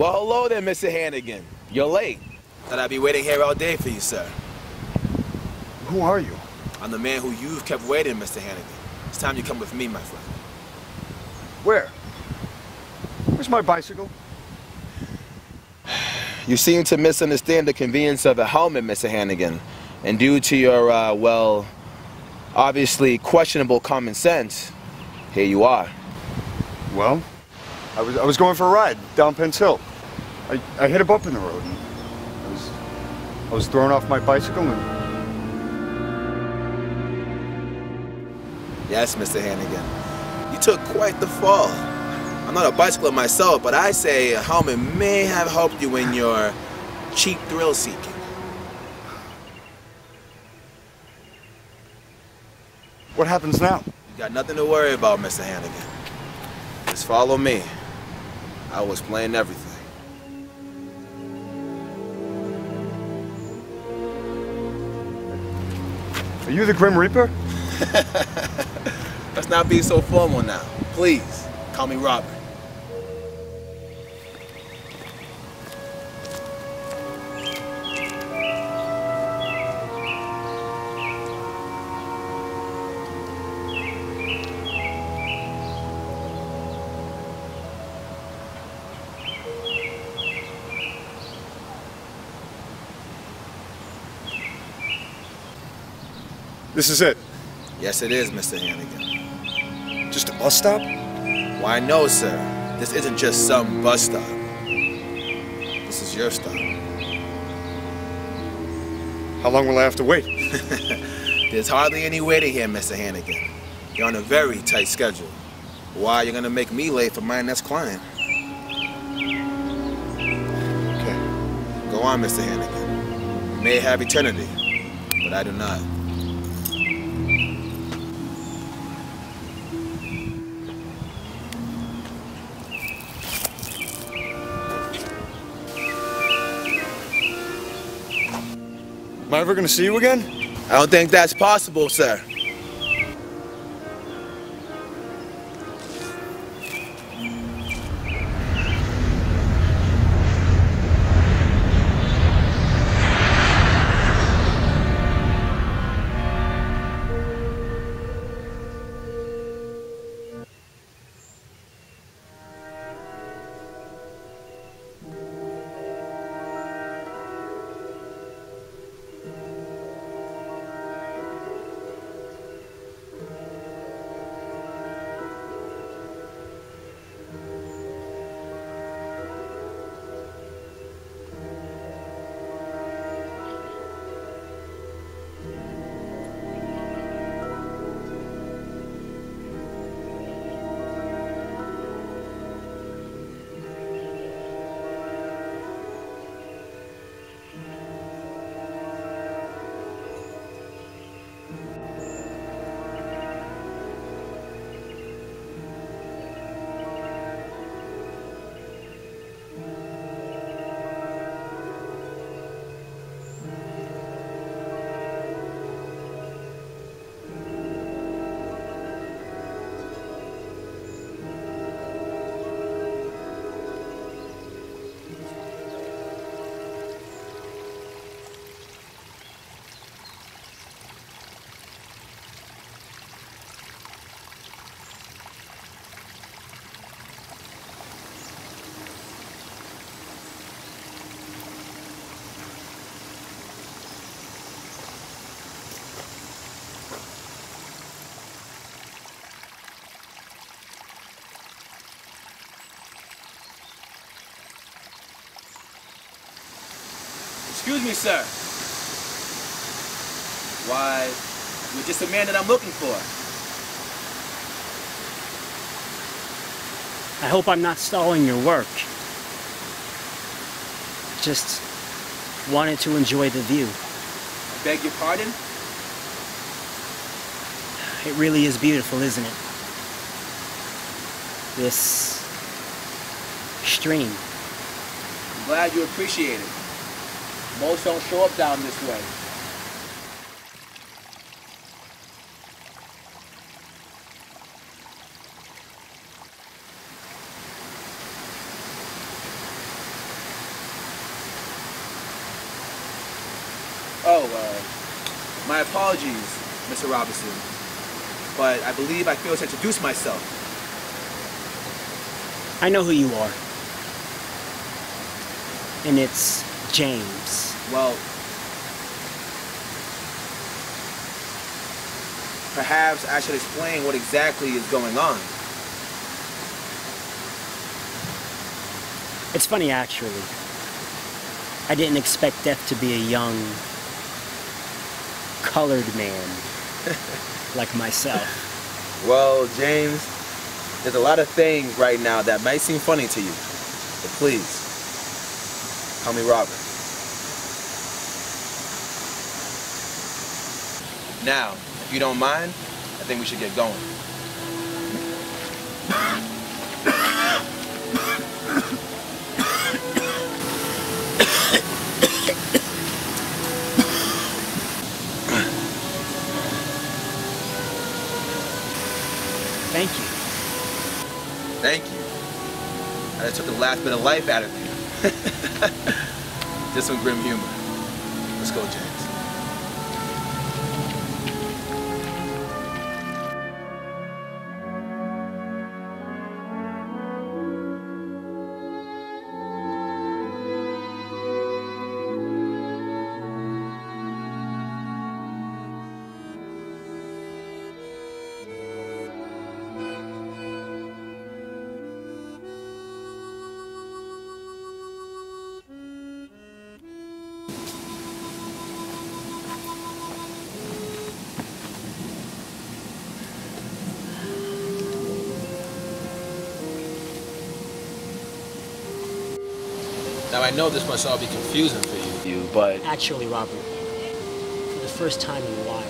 Well, hello there, Mr. Hannigan. You're late. Thought I'd be waiting here all day for you, sir. Who are you? I'm the man who you've kept waiting, Mr. Hannigan. It's time you come with me, my friend. Where? Where's my bicycle? You seem to misunderstand the convenience of a helmet, Mr. Hannigan. And due to your, well, obviously questionable common sense, here you are. Well, I was going for a ride down Penn's Hill. I hit a bump in the road. And I was thrown off my bicycle and... Yes, Mr. Hannigan. You took quite the fall. I'm not a bicycler myself, but I say a helmet may have helped you in your cheap thrill seeking. What happens now? You got nothing to worry about, Mr. Hannigan. Just follow me. I will explain everything. Are you the Grim Reaper? Let's not be so formal now. Please, call me Robert. This is it? Yes, it is, Mr. Hannigan. Just a bus stop? Why, no, sir. This isn't just some bus stop. This is your stop. How long will I have to wait? There's hardly any waiting here, Mr. Hannigan. You're on a very tight schedule. Why, you're gonna make me late for my next client. Okay. Go on, Mr. Hannigan. You may have eternity, but I do not. Am I ever going to see you again? I don't think that's possible, sir. Excuse me, sir. Why, you're just the man that I'm looking for. I hope I'm not stalling your work. Just wanted to enjoy the view. I beg your pardon? It really is beautiful, isn't it? This stream. I'm glad you appreciate it. Most don't show up down this way. Oh, my apologies, Mr. Robinson. But I believe I failed to introduce myself. I know who you are. And it's James. Well, perhaps I should explain what exactly is going on. It's funny, actually. I didn't expect death to be a young, colored man like myself. Well, James, there's a lot of things right now that might seem funny to you. But please, call me Robert. Now, if you don't mind, I think we should get going. Thank you. Thank you. I just took the last bit of life out of you. Just some grim humor. Let's go, James. Now I know this must all be confusing for you, but... Actually, Robert, for the first time in a while,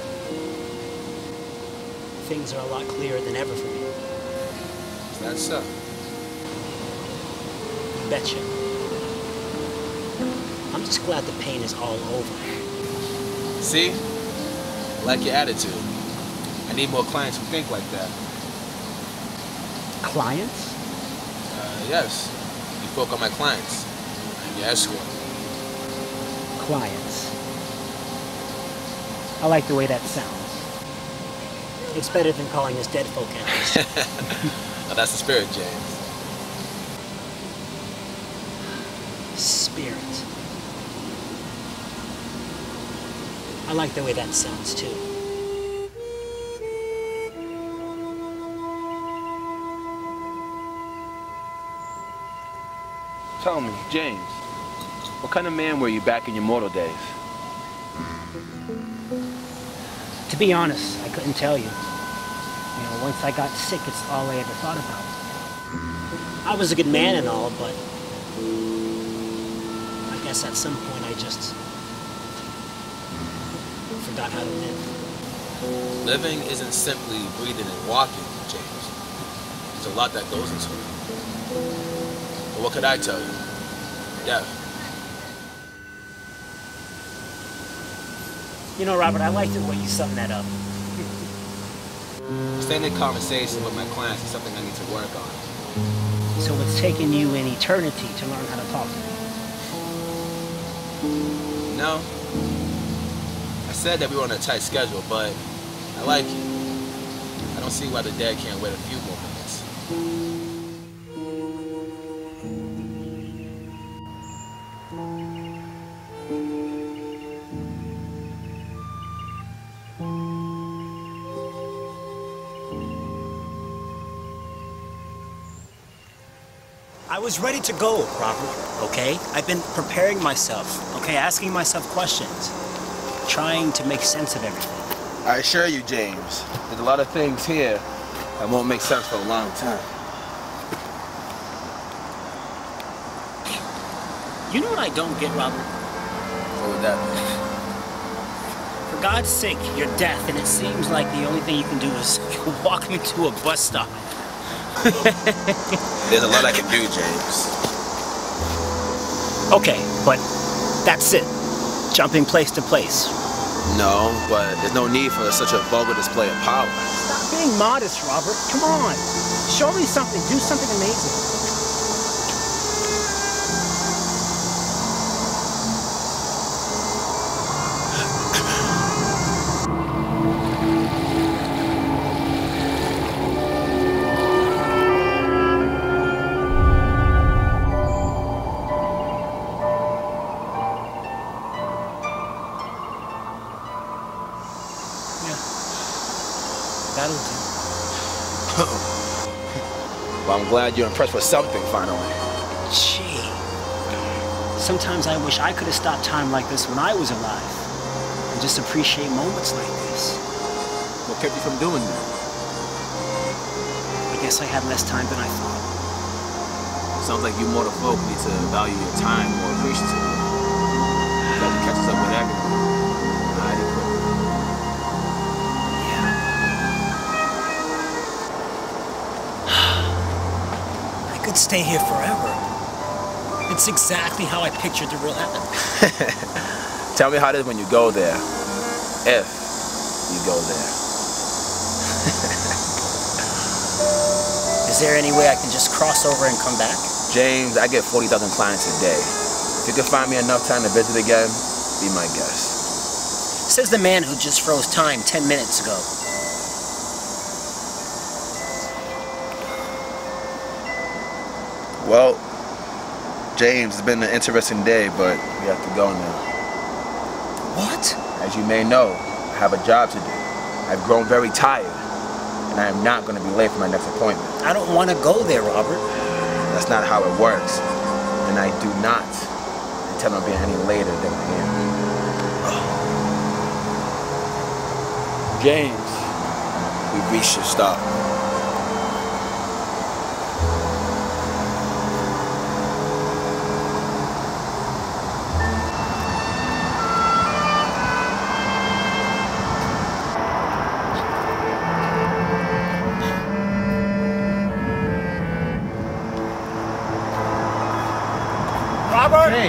things are a lot clearer than ever for me. Is that so? Betcha. I'm just glad the pain is all over. See? I like your attitude. I need more clients who think like that. Clients? Yes. You spoke on my clients. Your escort. Clients. I like the way that sounds. It's better than calling us dead folk animals. Now that's the spirit, James. Spirit. I like the way that sounds too. Tell me, James, what kind of man were you back in your mortal days? To be honest, I couldn't tell you. You know, once I got sick, it's all I ever thought about. I was a good man and all, but I guess at some point I just forgot how to live. Living isn't simply breathing and walking, James. There's a lot that goes into it. But what could I tell you? Death. You know, Robert, I like the way you sum that up. Staying in conversation with my clients is something I need to work on. So it's taken you an eternity to learn how to talk to me. No. I said that we were on a tight schedule, but I like you. I don't see why the dead can't wait a few more minutes. I was ready to go, Robert, okay? I've been preparing myself, okay? Asking myself questions. Trying to make sense of everything. I assure you, James, there's a lot of things here that won't make sense for a long time. You know what I don't get, Robert? What would that be? For God's sake, you're deaf, and it seems like the only thing you can do is walk me to a bus stop. There's a lot I can do, James. Okay, but that's it. Jumping place to place. No, but there's no need for such a vulgar display of power. Stop being modest, Robert. Come on. Show me something. Do something amazing. That'll do. Well, I'm glad you're impressed with something, finally. Gee. Sometimes I wish I could have stopped time like this when I was alive. And just appreciate moments like this. What kept you from doing that? I guess I had less time than I thought. Sounds like you mortal folk need to value your time more appreciatively. You got to catch us up with everything. I could stay here forever. It's exactly how I pictured the real heaven. Tell me how it is when you go there. If you go there. Is there any way I can just cross over and come back? James, I get 40,000 clients a day. If you can find me enough time to visit again, be my guest. Says the man who just froze time 10 minutes ago. Well, James, it's been an interesting day, but we have to go now. What? As you may know, I have a job to do. I've grown very tired, and I am not going to be late for my next appointment. I don't want to go there, Robert. That's not how it works, and I do not intend on being any later than I am. James, we've reached your stop. Robert! Hey.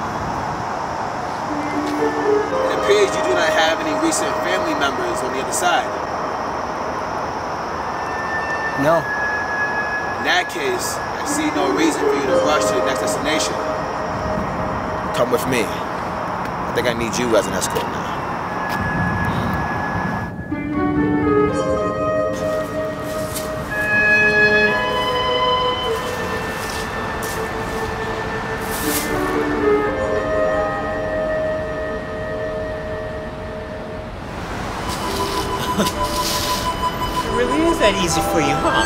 It appears you do not have any recent family members on the other side. No. In that case, I see no reason for you to rush to the next destination. Come with me. I think I need you as an escort now. It really is that easy for you, huh?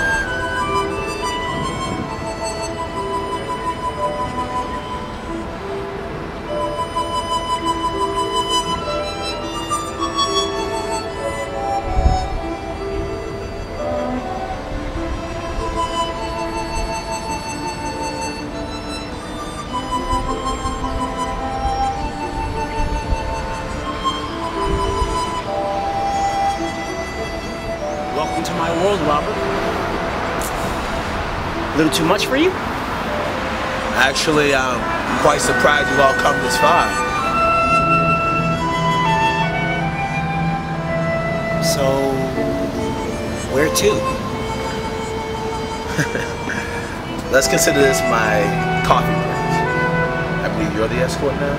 Welcome to my world, Robert. A little too much for you? Actually, I'm quite surprised you've all come this far. So, where to? Let's consider this my coffee break. I believe you're the escort now?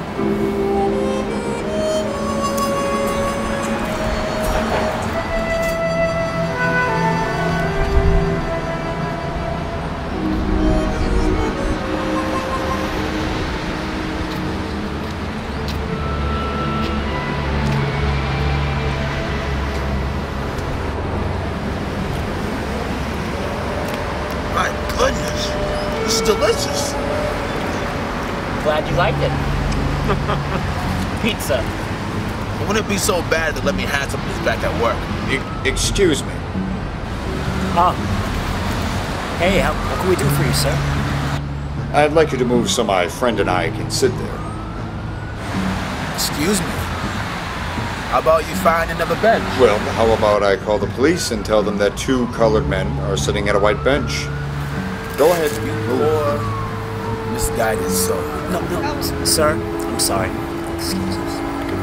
My goodness, this is delicious. Glad you liked it. Pizza. Wouldn't it be so bad to let me have some of this back at work? Excuse me. Oh. Hey, what can we do for you, sir? I'd like you to move so my friend and I can sit there. Excuse me. How about you find another bench? Well, how about I call the police and tell them that two colored men are sitting at a white bench? Go ahead. You poor, misguided soul. No, sir. I'm sorry. Excuse us.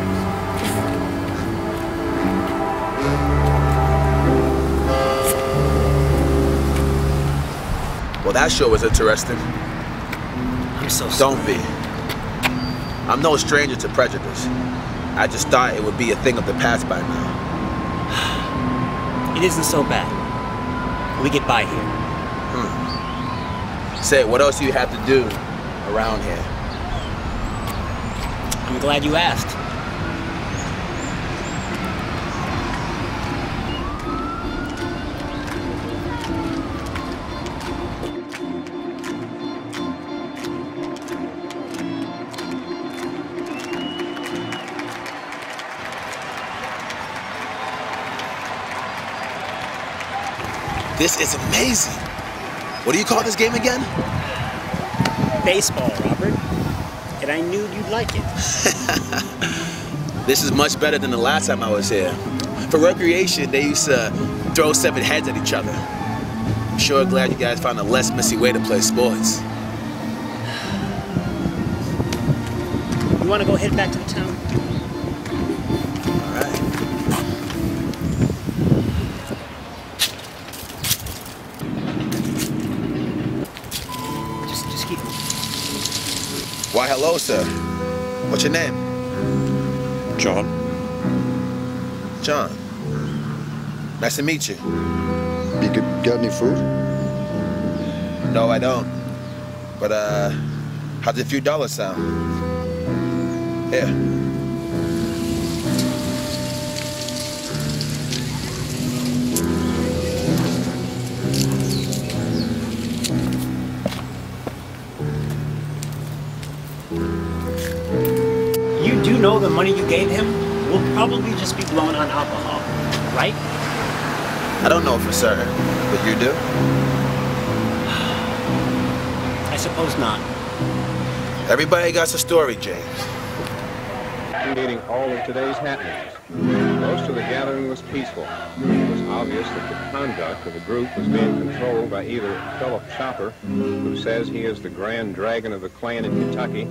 Well, that show was interesting. I'm so sorry. Don't be. I'm no stranger to prejudice. I just thought it would be a thing of the past by now. It isn't so bad. We get by here. Say, what else do you have to do around here? I'm glad you asked. This is amazing. What do you call this game again? Baseball, Robert. And I knew you'd like it. This is much better than the last time I was here. For recreation, they used to throw 7 heads at each other. I'm sure glad you guys found a less messy way to play sports. You want to go head back to the town? All right. Just keep moving. Why, hello, sir. What's your name? John. John. Nice to meet you. You got any food? No, I don't. But, how's a few dollars sound? Here. You do know the money you gave him will probably just be blown on alcohol, right? I don't know for certain, but you do? I suppose not. Everybody got a story, James. Investigating all of today's happenings. Most of the gathering was peaceful. It was obvious that the conduct of the group was being controlled by either Philip Chopper, who says he is the grand dragon of the clan in Kentucky,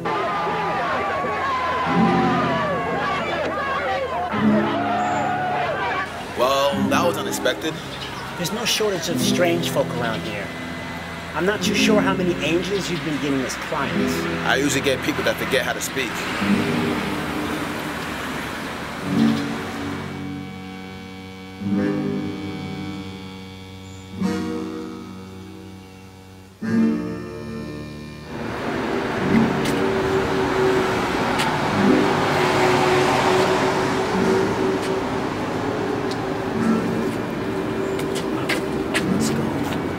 Well, that was unexpected. There's no shortage of strange folk around here. I'm not too sure how many angels you've been getting as clients. I usually get people that forget how to speak. Let's go.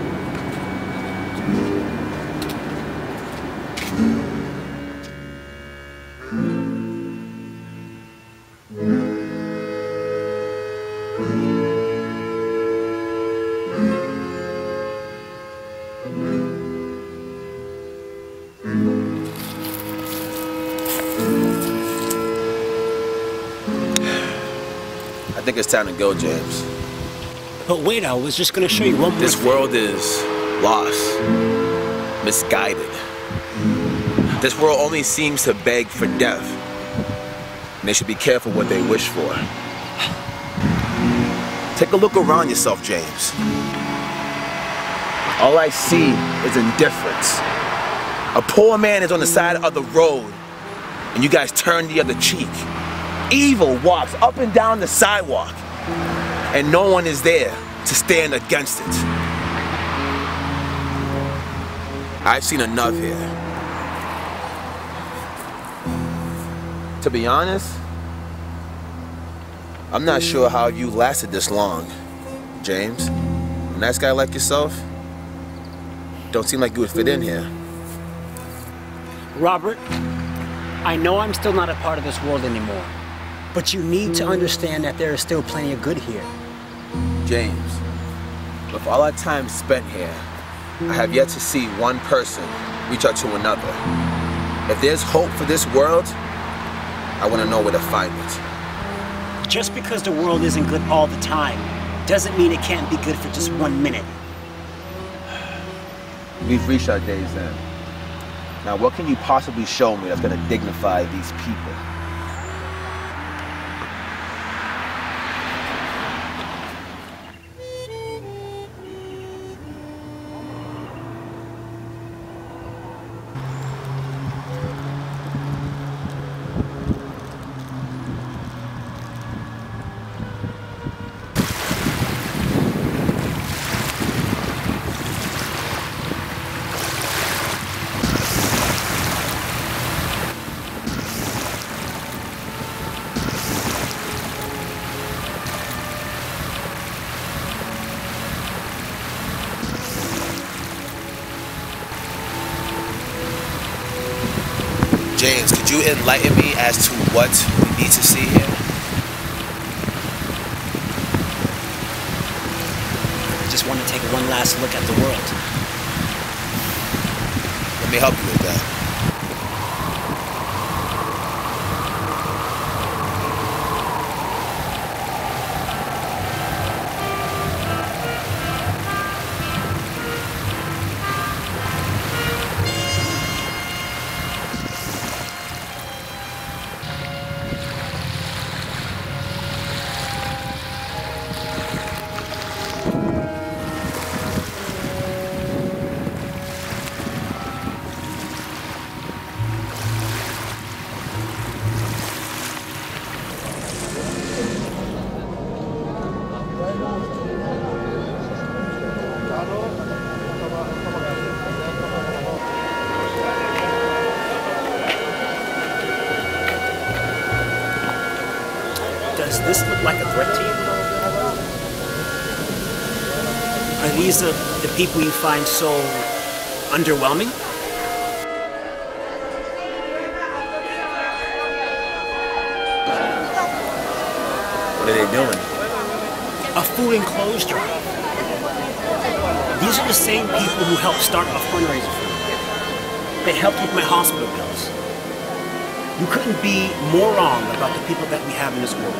I think it's time to go, James. But wait, I was just gonna show you one more This thing. world is lost, misguided. This world only seems to beg for death. And they should be careful what they wish for. Take a look around yourself, James. All I see is indifference. A poor man is on the side of the road, and you guys turn the other cheek. Evil walks up and down the sidewalk, and no one is there to stand against it. I've seen enough here. To be honest, I'm not sure how you lasted this long, James. A nice guy like yourself, don't seem like you would fit in here. Robert, I know I'm still not a part of this world anymore, but you need to understand that there is still plenty of good here. James, with all our time spent here, I have yet to see one person reach out to another. If there's hope for this world, I want to know where to find it. Just because the world isn't good all the time doesn't mean it can't be good for just 1 minute. We've reached our day's end. Now, what can you possibly show me that's going to dignify these people? James, could you enlighten me as to what we need to see here? I just want to take one best look at the world. Let me help you with that. Does this look like a threat to you? Are these the people you find so underwhelming? What are they doing? A food and clothes drive. These are the same people who helped start a fundraiser for me. They helped with my hospital bills. You couldn't be more wrong about the people that we have in this world.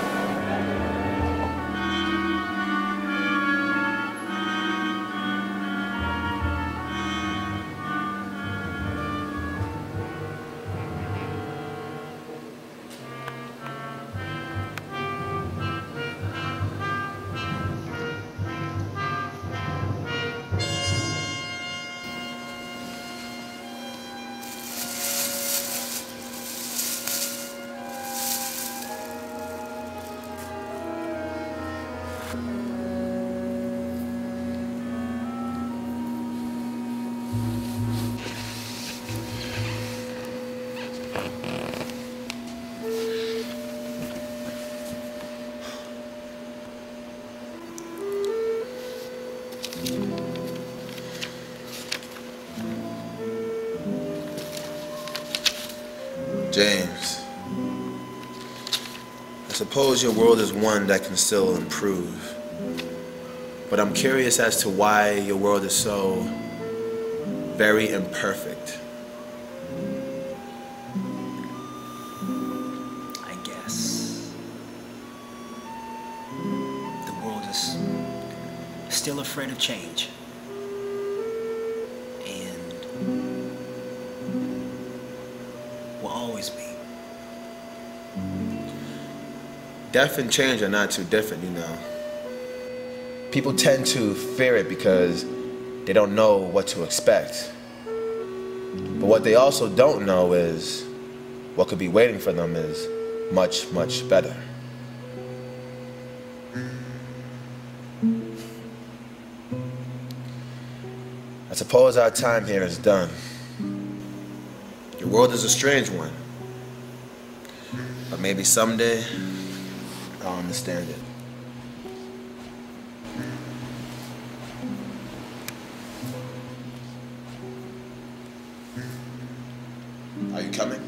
James, I suppose your world is one that can still improve. But I'm curious as to why your world is so very imperfect. I guess the world is still afraid of change. Will always be. Death and change are not too different, you know. People tend to fear it because they don't know what to expect. But what they also don't know is what could be waiting for them is much, much better. I suppose our time here is done. Your world is a strange one, but maybe someday I'll understand it. Are you coming?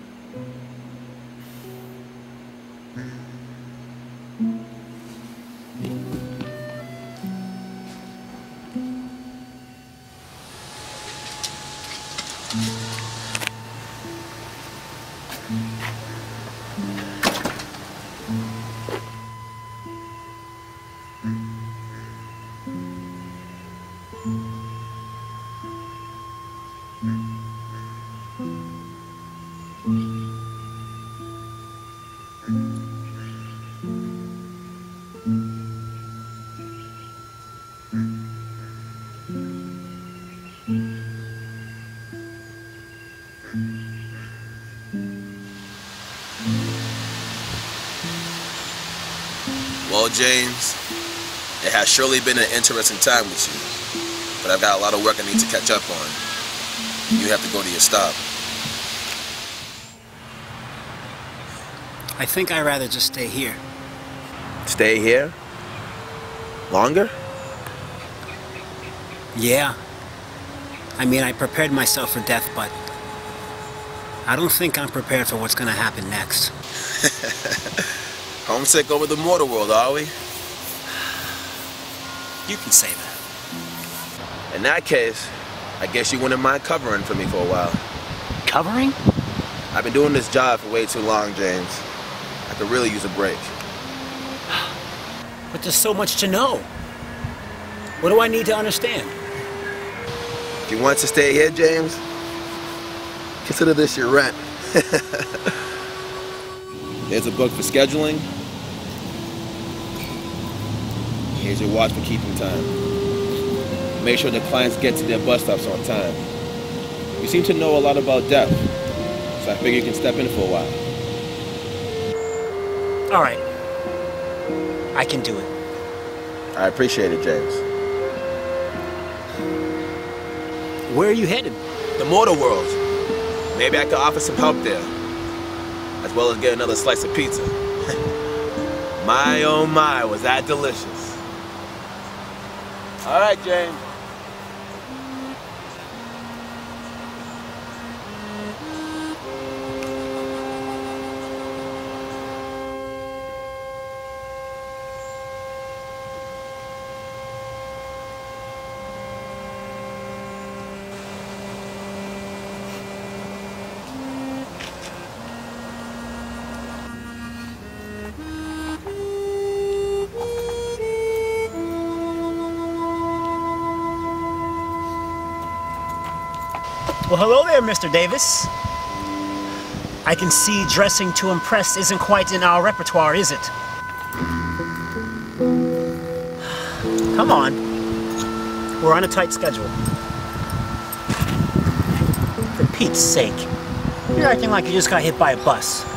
Well, James, it has surely been an interesting time with you, but I've got a lot of work I need to catch up on. You have to go to your stop. I think I'd rather just stay here. Stay here? Longer? Yeah. I mean, I prepared myself for death, but I don't think I'm prepared for what's gonna happen next. Homesick over the mortal world, are we? You can say that. In that case, I guess you wouldn't mind covering for me for a while. Covering? I've been doing this job for way too long, James. I could really use a break. But there's so much to know. What do I need to understand? If you want to stay here, James, consider this your rent. Here's a book for scheduling. Here's your watch for keeping time. Make sure the clients get to their bus stops on time. You seem to know a lot about death, so I figure you can step in for a while. All right. I can do it. I appreciate it, James. Where are you headed? The mortal world. Maybe I could offer some help there, as well as get another slice of pizza. My oh my, was that delicious. All right, James. Well, hello there, Mr. Davis. I can see dressing to impress isn't quite in our repertoire, is it? Come on. We're on a tight schedule. For Pete's sake. You're acting like you just got hit by a bus.